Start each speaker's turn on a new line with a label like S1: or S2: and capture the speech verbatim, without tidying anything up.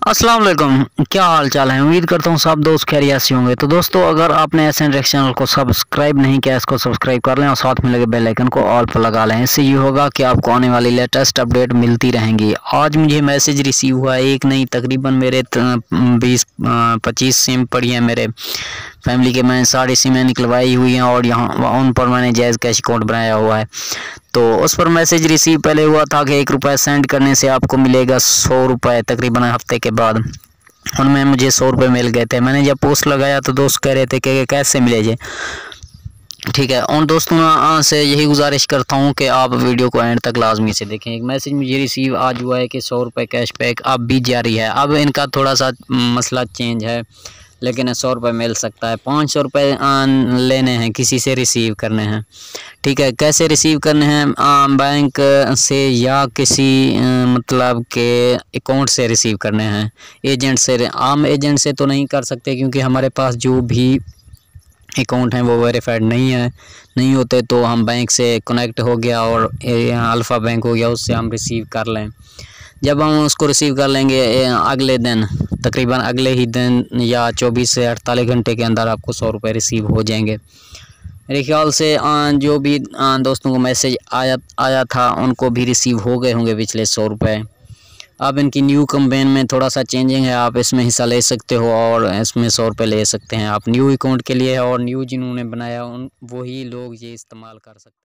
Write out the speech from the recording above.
S1: अस्सलाम वालेकुम, क्या हाल चाल है। उम्मीद करता हूँ सब दोस्त खैरियत से होंगे। तो दोस्तों, अगर आपने एस एन चैनल को सब्सक्राइब नहीं किया, इसको सब्सक्राइब कर लें और साथ में लगे बेल आइकन को ऑल पर लगा लें। इससे ये होगा कि आपको आने वाली लेटेस्ट अपडेट मिलती रहेंगी। आज मुझे मैसेज रिसीव हुआ है एक नई, तकरीबन मेरे बीस पच्चीस सिम पड़ी है मेरे फैमिली के। मैंने सारी सिमें निकलवाई हुई हैं और यहाँ उन पर मैंने जायज़ कैश अकाउंट बनाया हुआ है। तो उस पर मैसेज रिसीव पहले हुआ था कि एक रुपये सेंड करने से आपको मिलेगा सौ रुपये तकरीबन हफ्ते के बाद। उनमें मुझे सौ रुपये मिल गए थे। मैंने जब पोस्ट लगाया तो दोस्त कह रहे थे कि कैसे मिले जी। ठीक है, उन दोस्तों से यही गुजारिश करता हूँ कि आप वीडियो को एंड तक लाजमी से देखें। एक मैसेज मुझे रिसीव आज हुआ है कि सौ रुपये कैशबैक अब भी जारी है। अब इनका थोड़ा सा मसला चेंज है, लेकिन सौ रुपये मिल सकता है। पाँच सौ रुपये लेने हैं, किसी से रिसीव करने हैं। ठीक है, कैसे रिसीव करने हैं? बैंक से या किसी मतलब के अकाउंट से रिसीव करने हैं, एजेंट से। आम एजेंट से तो नहीं कर सकते क्योंकि हमारे पास जो भी अकाउंट हैं वो वेरीफाइड नहीं है, नहीं होते। तो हम बैंक से कनेक्ट हो गया और अल्फ़ा बैंक हो गया, उससे हम रिसीव कर लें। जब हम उसको रिसीव कर लेंगे अगले दिन, तकरीबन अगले ही दिन या चौबीस से अड़तालीस घंटे के अंदर आपको सौ रुपये रिसीव हो जाएंगे। मेरे ख्याल से जो भी दोस्तों को मैसेज आया आया था उनको भी रिसीव हो गए होंगे पिछले सौ रुपये। अब इनकी न्यू कैंपेन में थोड़ा सा चेंजिंग है, आप इसमें हिस्सा ले सकते हो और इसमें सौ रुपये ले सकते हैं। आप न्यू अकाउंट के लिए और न्यू जिन्होंने बनाया उन वही लोग ये इस्तेमाल कर सकते हैं।